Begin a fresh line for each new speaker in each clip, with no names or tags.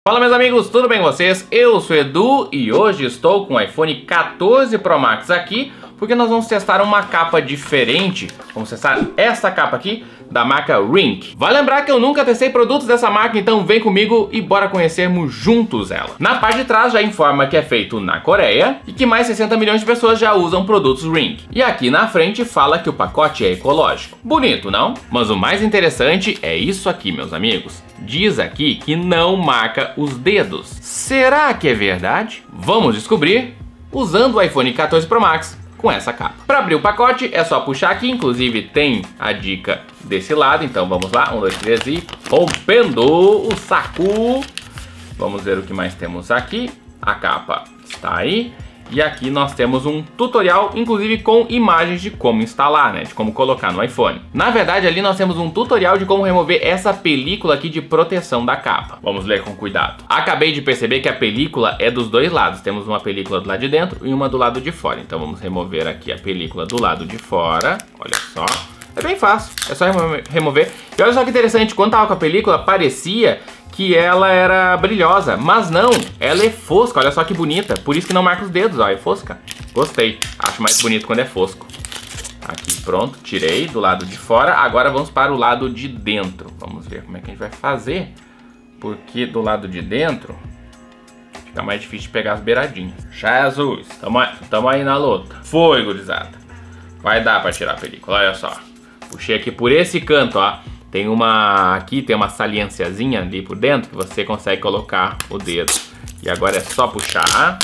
Fala meus amigos, tudo bem com vocês? Eu sou o Edu e hoje estou com o iPhone 14 Pro Max aqui porque nós vamos testar uma capa diferente. Vamos testar essa capa aqui da marca Ring. Vai lembrar que eu nunca testei produtos dessa marca, então vem comigo e bora conhecermos juntos ela. Na parte de trás já informa que é feito na Coreia e que mais 60 milhões de pessoas já usam produtos Ring. E aqui na frente fala que o pacote é ecológico. Bonito, não? Mas o mais interessante é isso aqui, meus amigos. Diz aqui que não marca os dedos. Será que é verdade? Vamos descobrir usando o iPhone 14 Pro Max com essa capa. Para abrir o pacote é só puxar aqui, inclusive tem a dica desse lado, então vamos lá, 1, 2, 3 e rompendo o saco. Vamos ver o que mais temos aqui. A capa está aí. E aqui nós temos um tutorial, inclusive com imagens de como instalar, né? De como colocar no iPhone. Na verdade, ali nós temos um tutorial de como remover essa película aqui de proteção da capa. Vamos ler com cuidado. Acabei de perceber que a película é dos dois lados. Temos uma película do lado de dentro e uma do lado de fora. Então vamos remover aqui a película do lado de fora. Olha só. É bem fácil, é só remover. E olha só que interessante, quando tava com a película, parecia que ela era brilhosa, mas não, ela é fosca, olha só que bonita, por isso que não marca os dedos, ó, é fosca. Gostei, acho mais bonito quando é fosco. Aqui, pronto, tirei do lado de fora, agora vamos para o lado de dentro. Vamos ver como é que a gente vai fazer, porque do lado de dentro fica mais difícil de pegar as beiradinhas. Jesus, tamo aí na luta. Foi, gurizada. Vai dar pra tirar a película, olha só. Puxei aqui por esse canto, ó. Tem uma, aqui tem uma saliênciazinha ali por dentro que você consegue colocar o dedo. E agora é só puxar.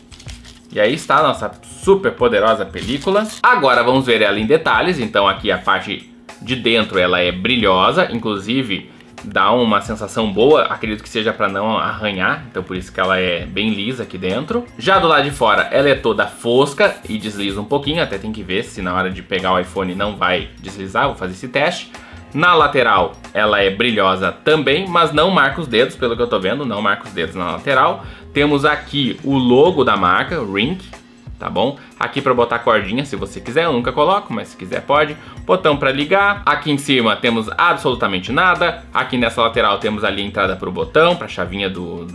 E aí está a nossa super poderosa película. Agora vamos ver ela em detalhes. Então aqui a parte de dentro ela é brilhosa, inclusive dá uma sensação boa, acredito que seja para não arranhar, então por isso que ela é bem lisa aqui dentro. Já do lado de fora ela é toda fosca e desliza um pouquinho, até tem que ver se na hora de pegar o iPhone não vai deslizar, vou fazer esse teste. Na lateral ela é brilhosa também, mas não marca os dedos, pelo que eu tô vendo, não marca os dedos na lateral. Temos aqui o logo da marca, Ring, tá bom? Aqui para botar cordinha, se você quiser, eu nunca coloco, mas se quiser pode. Botão para ligar, aqui em cima temos absolutamente nada. Aqui nessa lateral temos ali a entrada para o botão, para a chavinha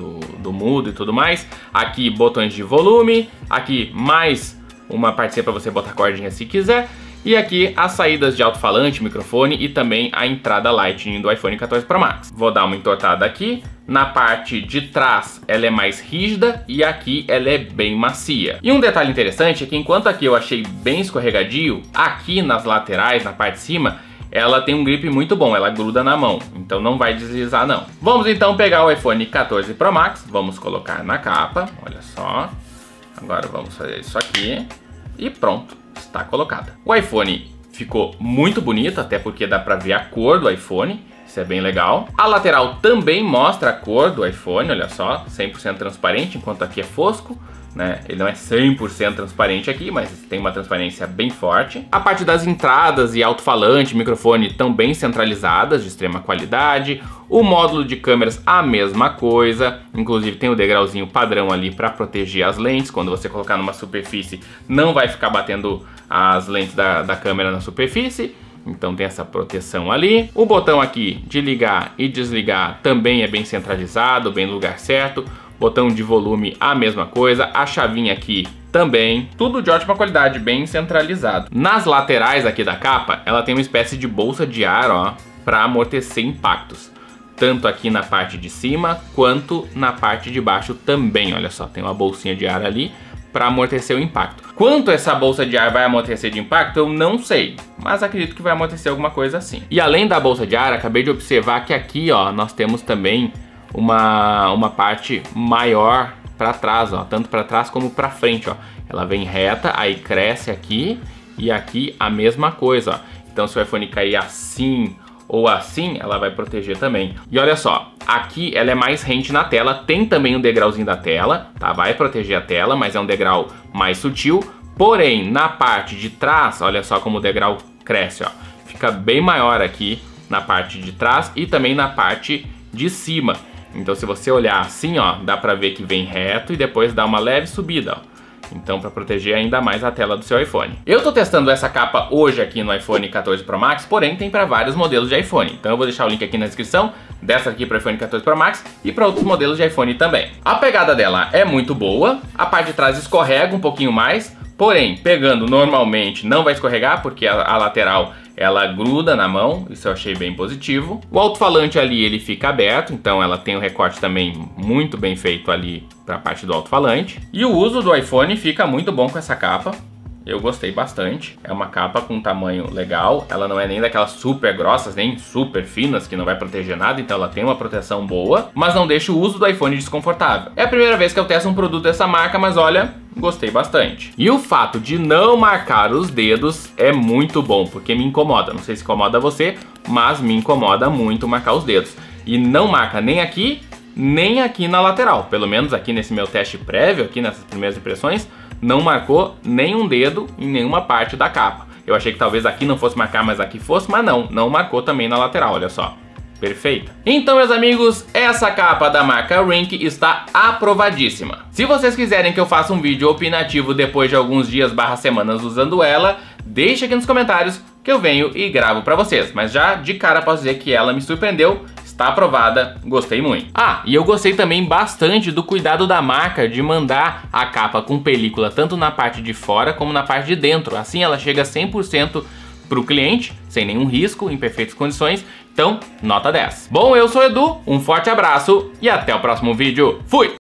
do mudo e tudo mais. Aqui botões de volume, aqui mais uma partezinha para você botar cordinha se quiser. E aqui as saídas de alto-falante, microfone e também a entrada Lightning do iPhone 14 Pro Max. Vou dar uma entortada aqui. Na parte de trás ela é mais rígida e aqui ela é bem macia. E um detalhe interessante é que enquanto aqui eu achei bem escorregadio, aqui nas laterais, na parte de cima, ela tem um grip muito bom, ela gruda na mão, então não vai deslizar não. Vamos então pegar o iPhone 14 Pro Max, vamos colocar na capa, olha só. Agora vamos fazer isso aqui e pronto. Está colocada. O iPhone ficou muito bonito, até porque dá pra ver a cor do iPhone, isso é bem legal. A lateral também mostra a cor do iPhone, olha só, 100% transparente, enquanto aqui é fosco, né? Ele não é 100% transparente aqui, mas tem uma transparência bem forte. A parte das entradas e alto-falante, microfone estão bem centralizadas, de extrema qualidade. O módulo de câmeras, a mesma coisa. Inclusive tem o degrauzinho padrão ali para proteger as lentes. Quando você colocar numa superfície, não vai ficar batendo as lentes da câmera na superfície. Então tem essa proteção ali. O botão aqui de ligar e desligar também é bem centralizado, bem no lugar certo. Botão de volume, a mesma coisa. A chavinha aqui também. Tudo de ótima qualidade, bem centralizado. Nas laterais aqui da capa, ela tem uma espécie de bolsa de ar, ó, para amortecer impactos. Tanto aqui na parte de cima, quanto na parte de baixo também. Olha só, tem uma bolsinha de ar ali para amortecer o impacto. Quanto essa bolsa de ar vai amortecer de impacto, eu não sei, mas acredito que vai amortecer alguma coisa assim. E além da bolsa de ar, acabei de observar que aqui, ó, nós temos também uma parte maior para trás, ó, tanto para trás como para frente, ó. Ela vem reta, aí cresce aqui e aqui a mesma coisa, ó. Então se o iPhone cair assim ou assim, ela vai proteger também. E olha só, aqui ela é mais rente na tela, tem também um degrauzinho da tela, tá? Vai proteger a tela, mas é um degrau mais sutil. Porém, na parte de trás, olha só como o degrau cresce, ó. Fica bem maior aqui na parte de trás e também na parte de cima. Então se você olhar assim, ó, dá pra ver que vem reto e depois dá uma leve subida, ó. Então, para proteger ainda mais a tela do seu iPhone. Eu tô testando essa capa hoje aqui no iPhone 14 Pro Max, porém tem para vários modelos de iPhone. Então eu vou deixar o link aqui na descrição, dessa aqui para o iPhone 14 Pro Max e para outros modelos de iPhone também. A pegada dela é muito boa, a parte de trás escorrega um pouquinho mais, porém, pegando normalmente não vai escorregar, porque a lateral ela gruda na mão, isso eu achei bem positivo. O alto-falante ali ele fica aberto, então ela tem um recorte também muito bem feito ali para a parte do alto-falante. E o uso do iPhone fica muito bom com essa capa. Eu gostei bastante, é uma capa com um tamanho legal, ela não é nem daquelas super grossas, nem super finas, que não vai proteger nada, então ela tem uma proteção boa, mas não deixa o uso do iPhone desconfortável. É a primeira vez que eu testo um produto dessa marca, mas olha, gostei bastante. E o fato de não marcar os dedos é muito bom, porque me incomoda, não sei se incomoda você, mas me incomoda muito marcar os dedos. E não marca nem aqui na lateral, pelo menos aqui nesse meu teste prévio, aqui nessas primeiras impressões, não marcou nenhum dedo em nenhuma parte da capa. Eu achei que talvez aqui não fosse marcar, mas aqui fosse, mas não marcou também na lateral, olha só. Perfeita. Então, meus amigos, essa capa da marca Ring está aprovadíssima. Se vocês quiserem que eu faça um vídeo opinativo depois de alguns dias / semanas usando ela, deixa aqui nos comentários que eu venho e gravo pra vocês. Mas já de cara posso dizer que ela me surpreendeu. Tá aprovada, gostei muito. Ah, e eu gostei também bastante do cuidado da marca de mandar a capa com película tanto na parte de fora como na parte de dentro. Assim ela chega 100% pro cliente, sem nenhum risco, em perfeitas condições. Então, nota 10. Bom, eu sou o Edu, um forte abraço e até o próximo vídeo. Fui!